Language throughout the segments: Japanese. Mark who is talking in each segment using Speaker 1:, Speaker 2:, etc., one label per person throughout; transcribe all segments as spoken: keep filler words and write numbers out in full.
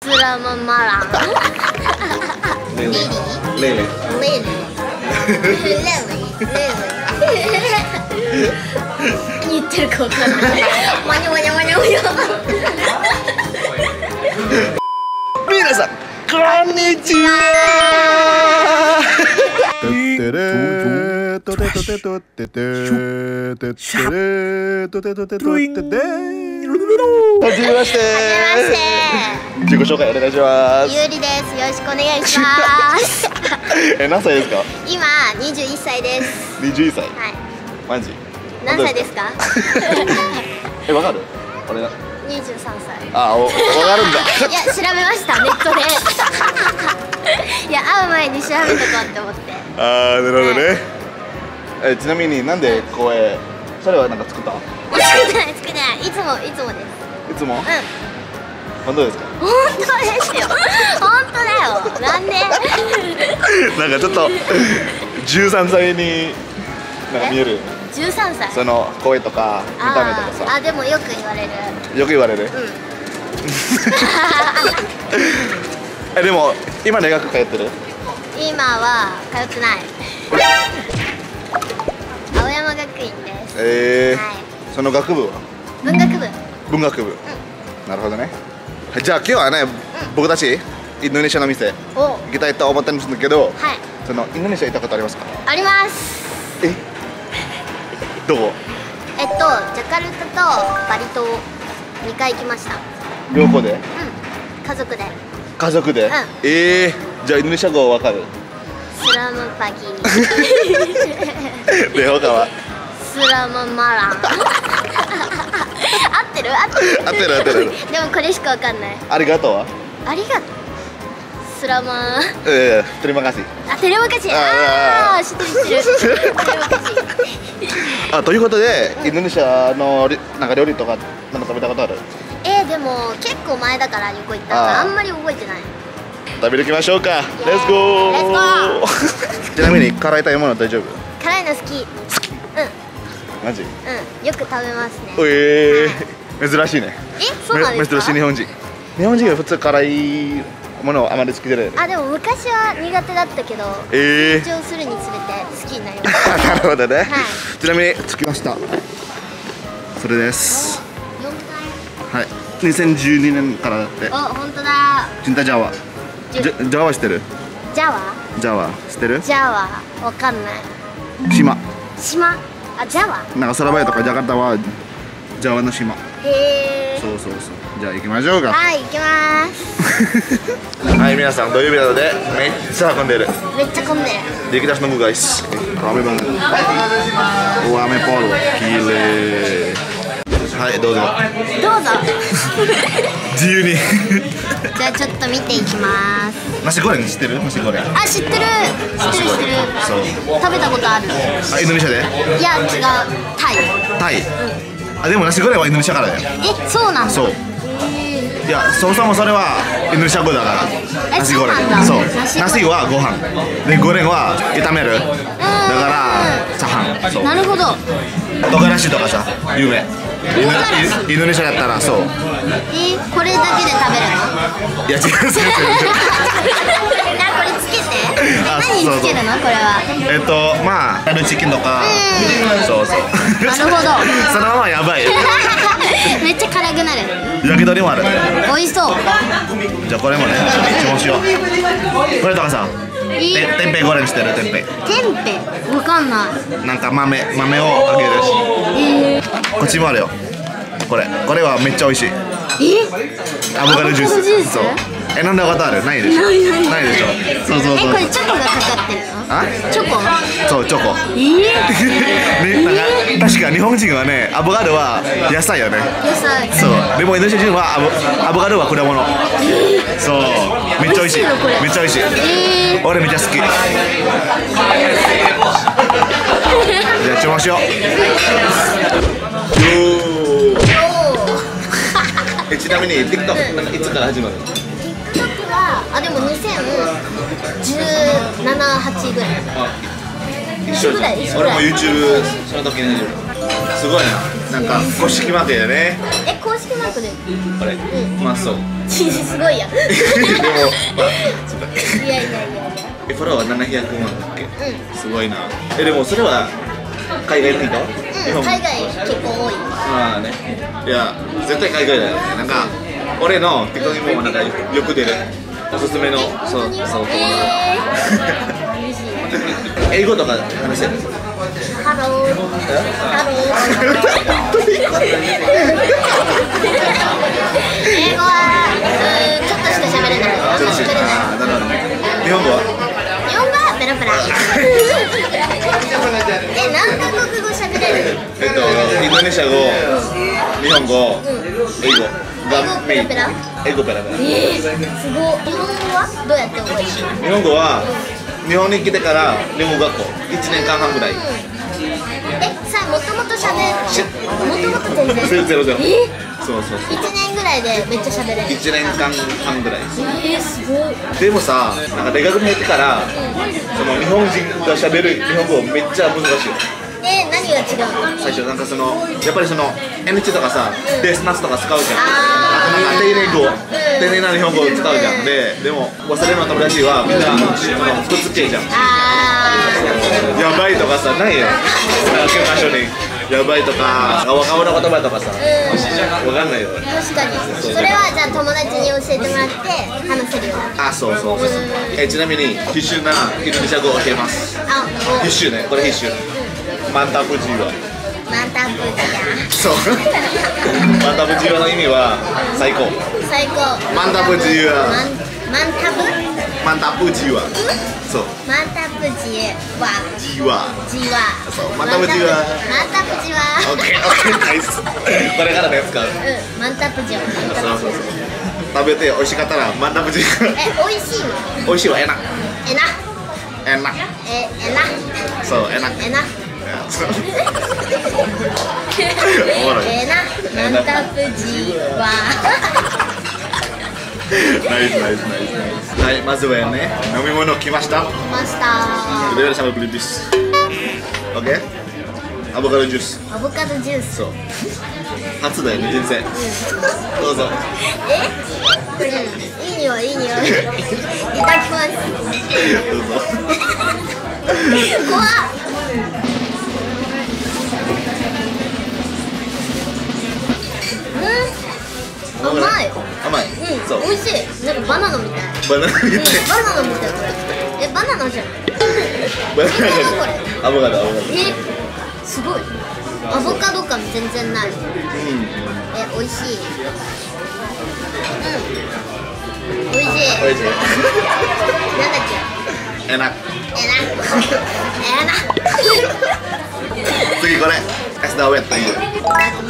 Speaker 1: スラママラン。
Speaker 2: レイレイ。レイレイ。
Speaker 1: レイレイ。レイレイ。何言ってるかわかんない。マニョマニョマニョマニョ。
Speaker 2: 皆さん、こんにちは。てってれーとてとてとっててーてってれーとてとてとっててー。はじめまして。自己紹介お願いします。
Speaker 1: ゆうりです。よろしくお願いします。
Speaker 2: え、何歳ですか？
Speaker 1: 今にじゅういっさいです。
Speaker 2: にじゅういっさい。
Speaker 1: はい。
Speaker 2: マジ？
Speaker 1: 何歳ですか？
Speaker 2: え、わかる？俺が
Speaker 1: にじゅうさんさい。
Speaker 2: あ、お、わかるんだ。
Speaker 1: いや、調べましたネットで。いや、会う前に調べとこうって思って。
Speaker 2: あー、なるほどね。え、ちなみになんで声、それはなんか作った？
Speaker 1: 作ってない作ってない。いつもいつもです。
Speaker 2: いつも？
Speaker 1: うん。
Speaker 2: 本当ですか？
Speaker 1: 本当ですよ。本当だよ。なんで？
Speaker 2: なんかちょっとじゅうさんさいになんか見える。
Speaker 1: じゅうさんさい。
Speaker 2: その声とか見た目とかさ。
Speaker 1: あ、でもよく言われる。
Speaker 2: よく言われる。
Speaker 1: うん。
Speaker 2: え、でも今大学通ってる？
Speaker 1: 今は通ってない。青山学院です。
Speaker 2: ええー。
Speaker 1: はい。
Speaker 2: その学部は？
Speaker 1: 文学部。
Speaker 2: 文学部。
Speaker 1: うん。
Speaker 2: なるほどね。じゃあ今日はね、僕たちインドネシアの店
Speaker 1: お。
Speaker 2: 行きたいと思ったんですけど、
Speaker 1: はい。
Speaker 2: そのインドネシア行ったことありますか？
Speaker 1: あります。
Speaker 2: え？どこ？
Speaker 1: えっと、ジャカルタとバリ島にかい行きました。
Speaker 2: 両方で？
Speaker 1: うん。家族で。
Speaker 2: 家族で？
Speaker 1: うん。
Speaker 2: ええー。じゃあインドネシア語わかる？
Speaker 1: スラムパギ。
Speaker 2: で、他は？
Speaker 1: スラママラン。合ってる？合ってる？
Speaker 2: 合ってる合ってる。
Speaker 1: でもこれしかわかんない。
Speaker 2: ありがとうは？
Speaker 1: ありがとう。スラマ。
Speaker 2: ええ、terima kasih。
Speaker 1: あ、テレマカシ。ああ、知ってる知ってる。テレマカシ。
Speaker 2: あ、ということで、インドネシアのりなんか料理とかなんか食べたことある？
Speaker 1: えー、でも結構前だから旅行行ったからあんまり覚えてない。
Speaker 2: 食べていきましょうか。
Speaker 1: イエーイ
Speaker 2: Let's go。
Speaker 1: Let's go
Speaker 2: ちなみに辛い食べ物大丈夫？
Speaker 1: 辛いの好き。うん。
Speaker 2: マジ？
Speaker 1: うん。よく食べますね。
Speaker 2: ええ、珍しいね。
Speaker 1: え、そうなんですか？
Speaker 2: 珍しい日本人。日本人は普通辛いものをあまり好きじゃない。
Speaker 1: あ、でも昔は苦手だったけど、
Speaker 2: え
Speaker 1: 成長するにつれて好きになりまし
Speaker 2: ー、なるほどね。
Speaker 1: はい
Speaker 2: ちなみに着きました。それです。
Speaker 1: た。よんかい。
Speaker 2: はい。にせんじゅうにねんからだって。
Speaker 1: お、本当だ。
Speaker 2: チンタジャワ。ジャジャワ知ってる？
Speaker 1: ジャワ？
Speaker 2: ジャワ知ってる？
Speaker 1: ジャワわかんない。
Speaker 2: 島。
Speaker 1: 島？あ、ジャワ？
Speaker 2: なんかソラバヤとかジャカルタはジャワの島。
Speaker 1: へえ。
Speaker 2: そうそうそう。じゃあ行きましょうか。
Speaker 1: はい、行きます。
Speaker 2: はい、皆さん土曜日なのでめっちゃ運んでる。
Speaker 1: めっちゃ混んでる。
Speaker 2: Dikit nunggu guys. Rame banget. Rame pol. Gile. はい、どうぞ。
Speaker 1: どうぞ。
Speaker 2: 自由に。
Speaker 1: じゃあちょっと見ていきます。
Speaker 2: ナシゴレン知ってる？ナシゴレン。
Speaker 1: あ、知ってる。知ってる知ってる。
Speaker 2: そう。
Speaker 1: 食べたことある。
Speaker 2: あ、インドネシアで？
Speaker 1: いや、違う。タイ。
Speaker 2: タイ。あ、でもナシゴレンはインドネシアからだよ。
Speaker 1: え、そうなんだ。
Speaker 2: そう。いや、そもそもそれはインドネシア語だから。
Speaker 1: え、
Speaker 2: ナシゴレン。
Speaker 1: そう
Speaker 2: そう。
Speaker 1: なんだ。
Speaker 2: ナシはご飯。で、ゴレンは炒める。だからチャハン。そう。
Speaker 1: なるほど。
Speaker 2: 唐辛子とかさ、有名。インドインドネシアだったらそう。
Speaker 1: え、これだけで食べるの？
Speaker 2: いや違う違う違う。
Speaker 1: な、これつけて。
Speaker 2: あ、
Speaker 1: 何につけるの？これは。
Speaker 2: えっとまあタルチキンとか。そうそう。
Speaker 1: なるほど。
Speaker 2: そのままやばい。
Speaker 1: めっちゃ辛くなる。
Speaker 2: 焼き鳥もある。
Speaker 1: 美味しそう。
Speaker 2: じゃあこれもね、注文しよう。これとかさ、て天平ゴレンしてる天平。
Speaker 1: テンペわかんない。
Speaker 2: なんか豆豆をあげるし。
Speaker 1: えー、
Speaker 2: こっちもあるよ。これこれはめっちゃ美味しい。
Speaker 1: え？
Speaker 2: アボカドジュース。
Speaker 1: アボカドジュース？
Speaker 2: そう。え、飲んだことある？ないでしょ。
Speaker 1: ないない
Speaker 2: ないでしょ。そうそう
Speaker 1: え、
Speaker 2: そう。
Speaker 1: これチョコがかかってるの？
Speaker 2: あ？
Speaker 1: チョコ？
Speaker 2: そうチョコ。
Speaker 1: えー、
Speaker 2: ね、なんか確か日本人はね、アボカドは野菜よね。
Speaker 1: 野菜。
Speaker 2: そう。でもインドネシア人はアボアボカドは果物。そう。めっちゃ美味しい。
Speaker 1: 美味しいのこれ
Speaker 2: めっちゃ美味しい。
Speaker 1: えー、
Speaker 2: 俺めっちゃ好き。じゃあ注文しよう。え、ちなみに TikTok なんかいつから始まるの？
Speaker 1: TikTok はあ、でもにせんじゅうなな、はちぐらい。一緒ぐらい。一緒ぐ
Speaker 2: 俺も
Speaker 1: らい。
Speaker 2: YouTube その時にすごいな。なんか公式マークやね。
Speaker 1: え、公式マークで。
Speaker 2: これ。うまそう。
Speaker 1: すごいや。
Speaker 2: でもまあそうだ
Speaker 1: いやいやいやいや。
Speaker 2: えフォロワーななひゃくまんだっけ？
Speaker 1: うん。
Speaker 2: すごいな。えでもそれは海外の人？
Speaker 1: うん、海外結構多い。
Speaker 2: まあね。いや絶対海外だよね。なんか俺の TikTok にもなんかよく出るおすすめのそうそう。
Speaker 1: えー、
Speaker 2: 英語とか話せる？
Speaker 1: ハロー。ハロー。英語はうんちょっとしか喋れない。
Speaker 2: ちょっとしか。ああなるほど。日本語は？
Speaker 1: 日本語はペラペラ。え、何カ国語喋れる？
Speaker 2: えっとインドネシア語、日本語、英語。
Speaker 1: 英語ペラペラ？
Speaker 2: 英語ペラペラ。
Speaker 1: えー、すごい。日本語はどうやって覚える？
Speaker 2: 日本語は日本に来てから日本語学校いちねんかんはんぐらい。
Speaker 1: え、さあもともと喋る？もともと全然。
Speaker 2: ゼロゼロ。
Speaker 1: え？
Speaker 2: そうそうそう。
Speaker 1: いちねんぐらいでめっちゃ喋れる。
Speaker 2: いちねんかんはんぐらい。
Speaker 1: えー、すごい。
Speaker 2: でもさ、なんか大学に入ってからその日本人が喋る日本語めっちゃ難しいよ。
Speaker 1: えー、何が違うの？
Speaker 2: 最初なんかそのやっぱりその エヌエイチ とかさ、デスナスとか使うじゃん。
Speaker 1: あー、
Speaker 2: 丁寧語、丁寧な日本語を使うじゃん。で、でも忘れるの友達はみんな普通系じゃん。
Speaker 1: あ
Speaker 2: やばいとかさ、ないよ。なんか教科書にやばいとか、若者の言葉とかさ、わかんないよ。
Speaker 1: ー、確かに。それはじゃあ友達に教えてもらって話せるようになる。
Speaker 2: あ、そうそうそう。え、ちなみに必修なインドネシア語を教えます。
Speaker 1: あ、お
Speaker 2: 必修ね、これ必修。マンタプジーワ。
Speaker 1: マンタプジ
Speaker 2: そう。マンタプジーワの意味は最高。
Speaker 1: ャ最高。
Speaker 2: マンタプジーワ。
Speaker 1: マンマンタブ？
Speaker 2: マンタプジーワ。そう。
Speaker 1: マンタプジワ。
Speaker 2: ジーワ。
Speaker 1: ジワ。
Speaker 2: そう。マンタプジーワ。
Speaker 1: マンタプジワ。
Speaker 2: オッケーオッケーナイス。これからのやつか。
Speaker 1: うん、マンタプジワ。
Speaker 2: そうそうそう。食べて美味しかったらマンタプジーワ。
Speaker 1: え、美味しいの？
Speaker 2: 美味しいわエナ。
Speaker 1: えな。
Speaker 2: エナ。
Speaker 1: え、えな。
Speaker 2: そうエナ。
Speaker 1: えな。
Speaker 2: そうおもろい。
Speaker 1: えな。マンタプジワ。
Speaker 2: ナイスナイスナイスナイス。はい、まずはね、飲み物来ました。
Speaker 1: 来ました。
Speaker 2: Kita sama beli bis. Oke? Avocado juice.
Speaker 1: アボカドジュース。
Speaker 2: そう。初だよね、人生。どうぞ。
Speaker 1: え？うん、いい匂い、いい匂い。いただきます。
Speaker 2: どうぞ。
Speaker 1: 怖っ。甘い。
Speaker 2: 甘い。
Speaker 1: うん、
Speaker 2: そう。
Speaker 1: 美味しい。なんかバナナみたい。
Speaker 2: バナナみたい。
Speaker 1: バナナみたい。え、バナナじゃん。
Speaker 2: バナナ。アボカド、アボカド。
Speaker 1: え、すごい。アボカド感全然ない。
Speaker 2: うん。
Speaker 1: え、美味しい。うん。美味しい。
Speaker 2: 美味しい。
Speaker 1: なんだっけ。
Speaker 2: エナ。
Speaker 1: えな。えな。
Speaker 2: 次これ。Es dawet aja.
Speaker 1: いただきます。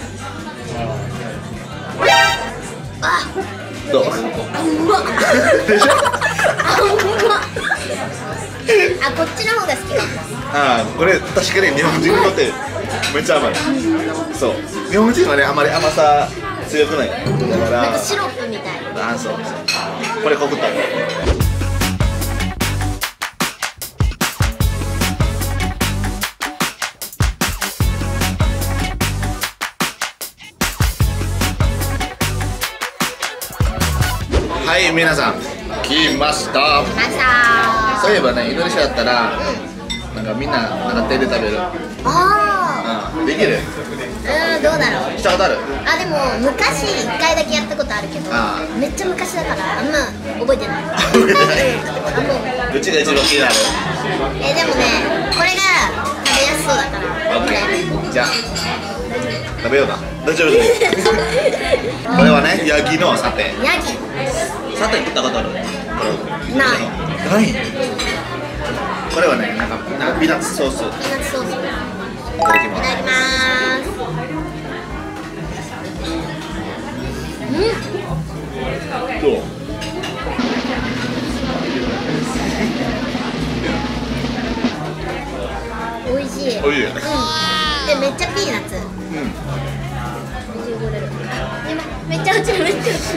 Speaker 1: あ、
Speaker 2: どう？
Speaker 1: うまっ。
Speaker 2: でしょ？
Speaker 1: あ、うまっ。あ、こっちの方が好きかも。
Speaker 2: ああ、これ確かに日本人にとってめっちゃ甘い。そう。日本人はね、あまり甘さ強くない。だか
Speaker 1: なん
Speaker 2: ら。
Speaker 1: かシロップみたい。
Speaker 2: あ、そう。これコクった。はい、皆さん来ました。
Speaker 1: 来ました。
Speaker 2: そういえばね、インドネシアだったら、なんかみんななんか手で食べる。
Speaker 1: あ
Speaker 2: うん、できる？
Speaker 1: あ、うん、どうだろう。
Speaker 2: したことある？
Speaker 1: あ、でも昔一回だけやったことあるけど、
Speaker 2: あ
Speaker 1: めっちゃ昔だからあんま覚えてない。
Speaker 2: 覚えてない
Speaker 1: あ、もう。
Speaker 2: どっちが一番気になる？
Speaker 1: え、でもね、これが食べやすそうだから。
Speaker 2: オッケ
Speaker 1: これ。
Speaker 2: ー。じゃあ食べようか。大丈夫です。これはね、ヤギのサテ。
Speaker 1: ヤギ。
Speaker 2: サテ食ったことある？これ
Speaker 1: ない。
Speaker 2: ない。これはね、なんかなんかピーナッツソース。
Speaker 1: ピーナッツソース。い
Speaker 2: いただきます。
Speaker 1: ただきます。うん。
Speaker 2: どう？
Speaker 1: 美味しい。
Speaker 2: おいしい。
Speaker 1: うん。で、めっちゃピーナッツ。
Speaker 2: うん。
Speaker 1: めっちゃ落ちる、めっちゃ落ちる。ピーナッツと何が入ってる？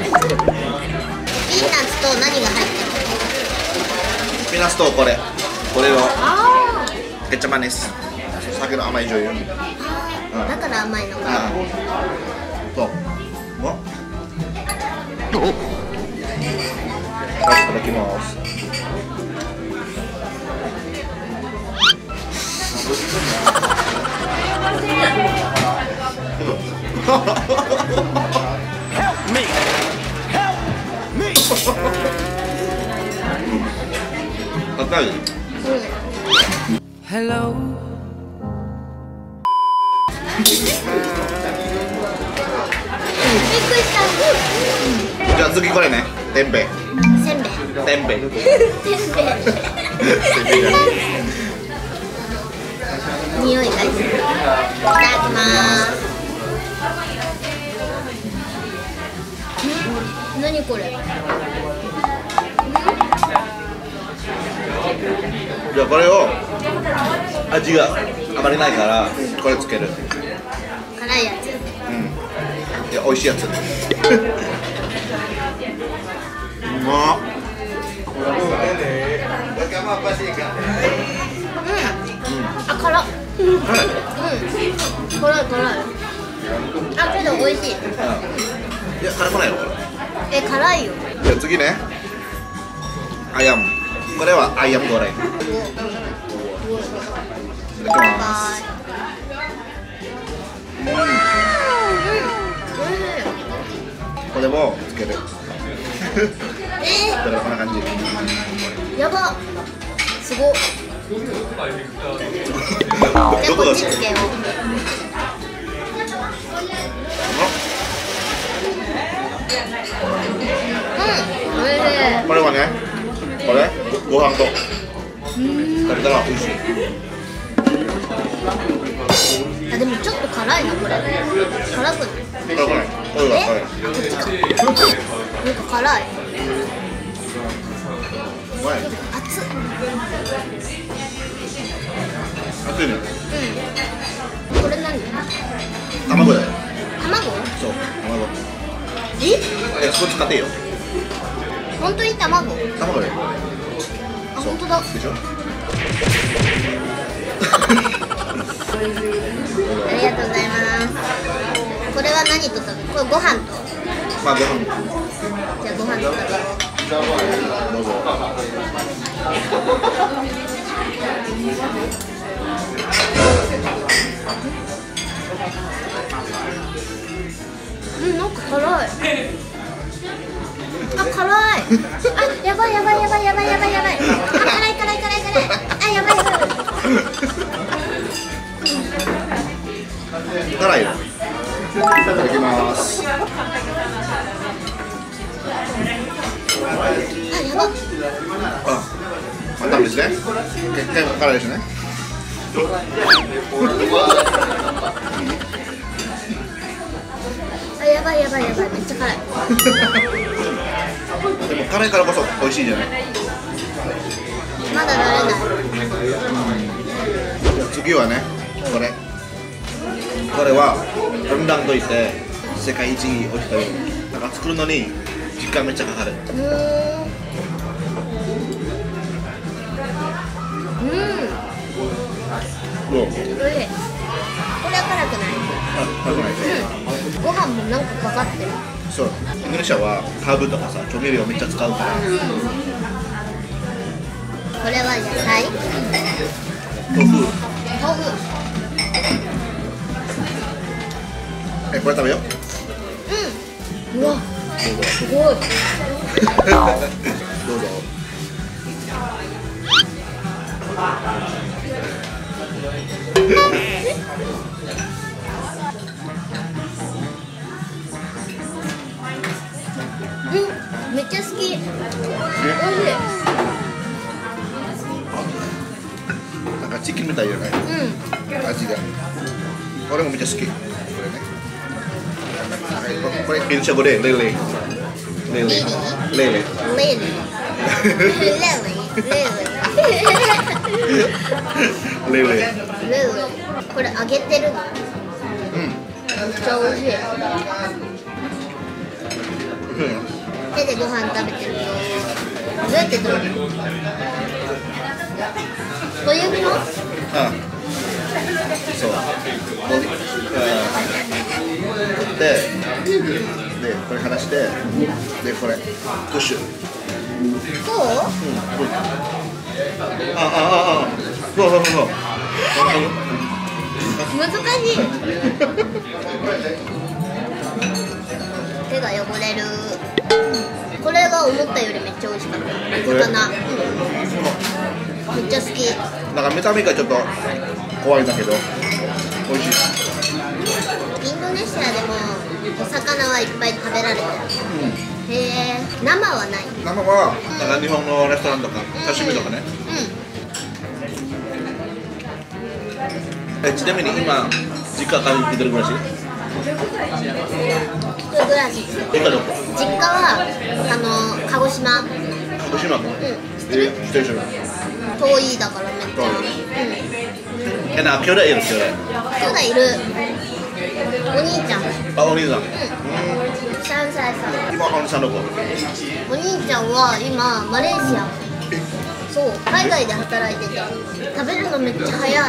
Speaker 2: ピーナッツとこれ、これを
Speaker 1: あ
Speaker 2: ケチャマネス。酒の甘い醤油。
Speaker 1: あ、だから甘いのか。
Speaker 2: ああ。そう。お？ はい、いただきます。高い。
Speaker 3: Hello。
Speaker 1: びっくりした。
Speaker 2: じゃあ次これね、天べい。
Speaker 1: せんべい。
Speaker 2: 天べい。
Speaker 1: せんべい。匂いがいい。いただきます。ん？何これ？
Speaker 2: じゃあこれを味があまりないからこれつける。
Speaker 1: 辛いやつ。
Speaker 2: うん。いや美味しいやつ。うまっ。
Speaker 1: あ、辛っ。うん。うん。辛い辛い。あ、けど美味しい。
Speaker 2: いや辛くないよこれ。
Speaker 1: え、辛いよ。
Speaker 2: じゃあ次ね。アヤム。これはアヤムゴレン。いただきます。これもつける。
Speaker 1: え
Speaker 2: だからこんな感じ。
Speaker 1: ー、やば。すごっ。じゃあこっちつけよう。うん、おいしい。
Speaker 2: これはね、これご飯と食べたら美味しい。
Speaker 1: あ、でもちょっと辛いなこれ。辛くない？
Speaker 2: 辛くない。これは
Speaker 1: え？
Speaker 2: 辛い。
Speaker 1: こっちか。なんか辛い。
Speaker 2: うまい。
Speaker 1: 熱っ。
Speaker 2: 熱いね。
Speaker 1: うん。これ何？
Speaker 2: 卵だよ。
Speaker 1: 卵？
Speaker 2: そう、卵。
Speaker 1: え？
Speaker 2: え、そこ使っていいよ。
Speaker 1: 本当に卵？
Speaker 2: 卵だよ。
Speaker 1: あ、本当だ。
Speaker 2: でしょ。
Speaker 1: ありがとうございます。これは何と食べる？これご飯と。
Speaker 2: まあご飯。
Speaker 1: じゃあご飯と食べよう。
Speaker 2: どうぞ。
Speaker 1: うん、なんか辛い。あ、辛い。あ、やばいやばいやばいやばいやばいやばい。あ、辛い辛い辛い辛い。あ、やばいやばい。
Speaker 2: 辛いよ。いただきます。
Speaker 1: あ、やば。
Speaker 2: あ、またですね。結構辛いですね。
Speaker 1: あ、やばいやばいやばい。めっちゃ辛い。
Speaker 2: でも辛いからこそ美味しいじゃない。
Speaker 1: まだ慣れない。
Speaker 2: じゃあ次はね、これ。これはルンダンといって世界一美味しい食べ物。だから作るのに時間めっちゃかかる。
Speaker 1: うーん。うん。
Speaker 2: どう？
Speaker 1: おいしい。これは辛くない。
Speaker 2: あ、辛くない。
Speaker 1: うん。ご飯もなんかかかってる。
Speaker 2: そう。インドネシアはハーブとかさ、調味料めっちゃ使うから。
Speaker 1: これは野菜。
Speaker 2: 豆腐。
Speaker 1: 豆腐。
Speaker 2: え、これ食べよう。
Speaker 1: うん。うわ。すごい。
Speaker 2: どうぞ。
Speaker 1: うん、めっちゃ好き。おいしい。
Speaker 2: なんかチキンみたいじゃない？
Speaker 1: うん。
Speaker 2: 味が。俺もめっちゃ好き。これね。これインドネシア語でレレ。レレ。レレ。レレ。
Speaker 1: レレ。レレ。
Speaker 2: レレ。
Speaker 1: レレ。これ揚げてるの？
Speaker 2: うん。
Speaker 1: めっちゃ美味しい。手でご飯食べてるよ。どうやって食べるの？小指の？
Speaker 2: ああ。そう。で、 でこれ離して、でこれプッシュ。
Speaker 1: そう？
Speaker 2: うん。ああああ。そうそうそうそう。
Speaker 1: 難しい。手が汚れる。これが思ったよりめっちゃ美味しかった。水かな。うん、めっちゃ好き。
Speaker 2: なんか見た目がちょっと怖いんだけど美味しい。
Speaker 1: インドネシアでもお魚はいっぱい食べられてる。うん、へえ、生はない。
Speaker 2: 生はなんか日本のレストランとか刺身とかね。うん。え、ちなみに今実家から一人暮らし？
Speaker 1: 一人暮らし。
Speaker 2: 実家どこ？
Speaker 1: 実家はあの鹿児島。
Speaker 2: 鹿児島？うん。知ってる？知ってる人だ。
Speaker 1: 遠いだからめっちゃ。うん。
Speaker 2: え、なんか兄弟いる？兄弟。
Speaker 1: 兄弟いる。お兄ちゃん。
Speaker 2: あ、お兄さん。うん。
Speaker 1: さんさいさん。
Speaker 2: 今お兄さんどこ？
Speaker 1: お兄ちゃんは今マレーシア。そう、海外で働いてて食べるのめっちゃ早い。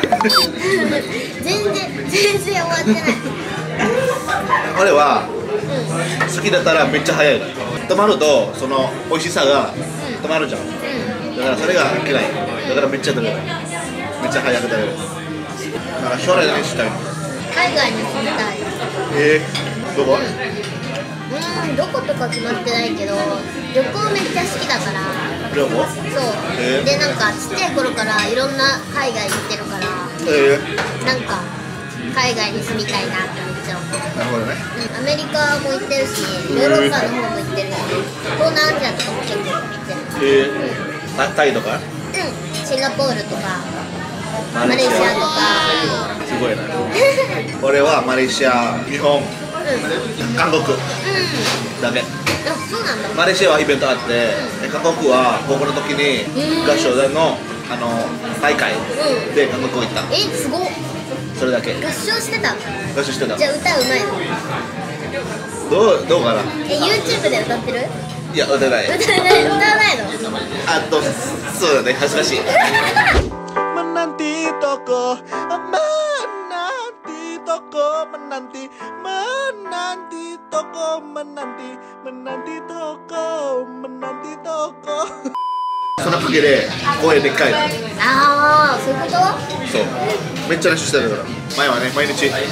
Speaker 1: 全然全然終わってない。
Speaker 2: 俺は好きだったらめっちゃ早い。止まるとその美味しさが止まるじゃん。うん、だからそれが嫌い。だからめっちゃ食べる。めっちゃ早く食べる。だから将来何したいの？
Speaker 1: 海外に住みたい。
Speaker 2: えー、どこ？うん
Speaker 1: うん、どことか決まってないけど、旅行めっちゃ好きだから。
Speaker 2: 旅行？そう。
Speaker 1: えー、で、なんかちっちゃい頃からいろんな海外行ってるから、えー、なんか海外に住みたいなってめっちゃ思う。
Speaker 2: なるほどね。
Speaker 1: うん、アメリカも行ってるし、ヨーロッパの方も行ってるし、東南アジアとかも結構行ってる。えー、
Speaker 2: うん、タイとか？うん、
Speaker 1: シンガポールとか、マレーシアとか。
Speaker 2: すごいな。俺はマレーシア、日本、うん、韓国、うん、だけ。
Speaker 1: そうなんだ。
Speaker 2: マレーシアはイベントあって、うん、韓国は高校の時に合唱団のあの大会で韓国行った。
Speaker 1: え、すごっ。
Speaker 2: それだけ。
Speaker 1: 合唱してた。
Speaker 2: 合唱してた。
Speaker 1: じゃあ歌うまいの？
Speaker 2: どうどうかな。
Speaker 1: え、YouTube で歌ってる？
Speaker 2: いや、歌えない。
Speaker 1: 歌えない、歌わないの？
Speaker 2: あと、そうだね、恥ずかしい。menanti toko menanti toko menanti menanti toko menanti menanti toko menanti toko その陰で声でっかいの。
Speaker 1: ああ、そういうこと？
Speaker 2: そう、めっちゃ練習してるから。前はね、毎日あ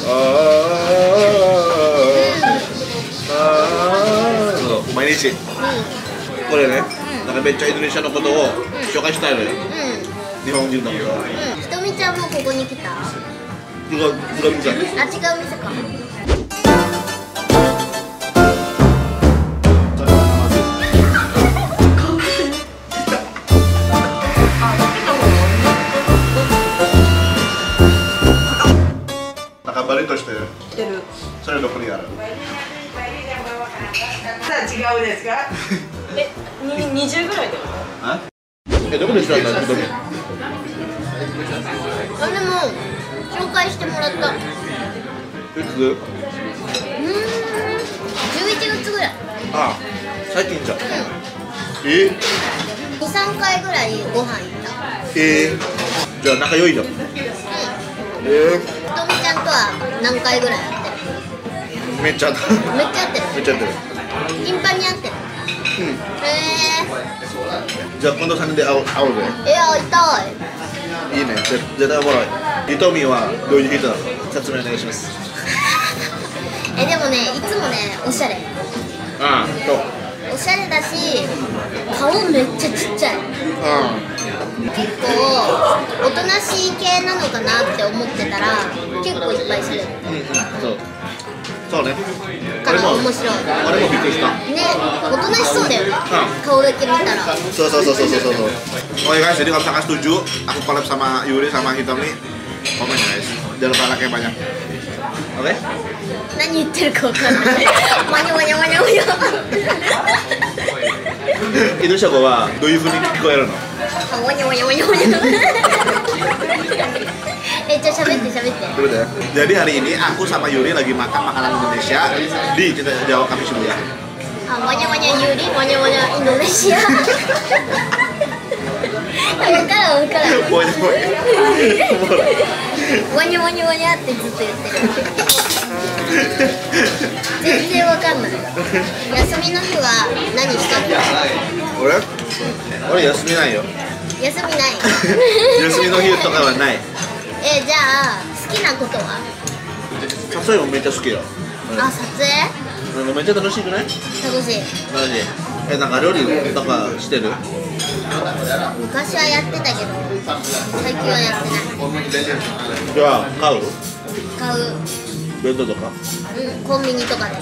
Speaker 2: あそう、毎日これね、なんかめっちゃインドネシアのことを紹介したいのよ。日本人だから。うん、
Speaker 1: ひとみちゃんもここに来た。
Speaker 2: 違う、違う店。
Speaker 1: あ、違う店か。
Speaker 2: なんかバリッとしてる。
Speaker 3: してる。
Speaker 2: それどこにある？
Speaker 3: さあ違うですか？え、に二十ぐらいで。
Speaker 2: あ？え、どこでしたんだ？どこ？
Speaker 1: あ、でも紹介してもらった。い
Speaker 2: つ？うーん、
Speaker 1: じゅういちがつぐらい。
Speaker 2: あ、最近じゃん。うん、え？
Speaker 1: に、さんかいぐらいご飯行った。
Speaker 2: えー、じゃあ仲良いじゃん。うん。えー、
Speaker 1: ひとみちゃんとは何回ぐらい会ってる？
Speaker 2: めっちゃ会ってる。
Speaker 1: めっちゃ会ってる。
Speaker 2: めっちゃ会ってる。
Speaker 1: 頻繁に会ってる。うん。へえ。
Speaker 2: じゃあ今度さんにんで会おう、会おうぜ。
Speaker 1: え、会いたい。
Speaker 2: いいね、絶対おもろい。ひとみはどういう人なの？説明お願いします。
Speaker 1: え、でもね、いつもね、おしゃれ。
Speaker 2: ああ、そう。
Speaker 1: おしゃれだし、顔めっちゃちっちゃい。うん。結構おとなしい系なのかなって思ってたら、結構いっぱいしゃべる。うんうん、そう。
Speaker 2: そうね。
Speaker 1: から面白い。
Speaker 2: 俺もびっくりした。
Speaker 1: ね、おとなしそうだよね。うん、顔だけ見たら。
Speaker 2: そうそうそうそうそうそう。Oke guys, jadi kalau misalkan setuju, aku collab sama Yuri sama Hitomi, komen ya guys. Jangan lupa like-nya banyak. Oke?
Speaker 1: 何言ってるかわかんない。マニョマニョマニョマニョ。
Speaker 2: インドネシア語はどういう風に聞こえるの？
Speaker 1: マニョマニョマニョマニョ。Eh, coba sabit deh, sabit deh.
Speaker 2: Coba deh. Jadi hari ini aku sama Yuri lagi makan makanan Indonesia di Cinta Jawa Kami Shibuya.
Speaker 1: Ah, maunya-maunya Yuri, maunya-maunya Indonesia. Bukan, bukan.
Speaker 2: Maunya-maunya.
Speaker 1: Maunya-maunyaってずっと言ってる。 全然わかんない。休みの日は何したの？
Speaker 2: 俺俺休みないよ。
Speaker 1: 休みない。
Speaker 2: 休みの日とかはない。
Speaker 1: え、じゃあ好きなことは？
Speaker 2: 撮影もめっちゃ好きよ。
Speaker 1: あ、撮影？
Speaker 2: なんかめっちゃ楽しくない？
Speaker 1: 楽しい。
Speaker 2: 楽しい。え、なんか料理とかしてる？
Speaker 1: 昔はやってたけど最近はやってない。
Speaker 2: じゃあ買う？
Speaker 1: 買う。
Speaker 2: 弁当とか？
Speaker 1: うん、コンビニとかで。い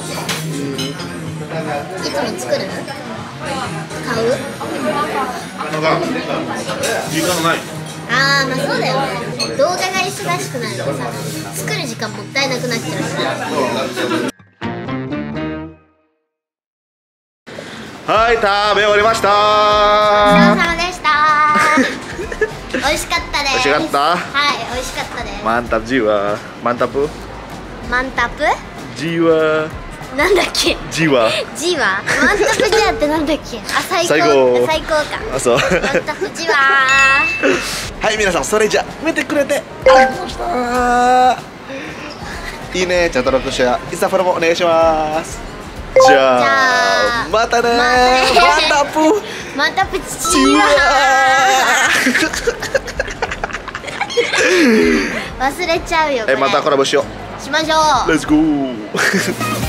Speaker 1: つも作る？買う？
Speaker 2: 時間ない。
Speaker 1: あー、まあそうだよね。動画が忙しくなるとさ、作る時間もったいなくなっちゃうし。
Speaker 2: はい、食べ終わりました。
Speaker 1: ごちそうさまでした。美味しかったです。
Speaker 2: 美味しかった。
Speaker 1: はい、美味しかったです。
Speaker 2: Mantap jiwa. Mantap.
Speaker 1: マンタプ？
Speaker 2: jiwa.
Speaker 1: なんだっけ？
Speaker 2: jiwa.
Speaker 1: ジワ？マンタプジワってなんだっけ？あ、最高。
Speaker 2: 最高。
Speaker 1: 最高か。
Speaker 2: あ、そう。
Speaker 1: マンタプジワ。
Speaker 2: はい、皆さん、それじゃ見てくれてありがとうございました。いいね、チャンネル登録、シェア、インスタフォローもお願いします。じゃあ、またねー。マンタプ。
Speaker 1: マンタプジワ。忘れちゃうよ。
Speaker 2: え、またコラボしよう。
Speaker 1: しましょう。
Speaker 2: レッツゴー。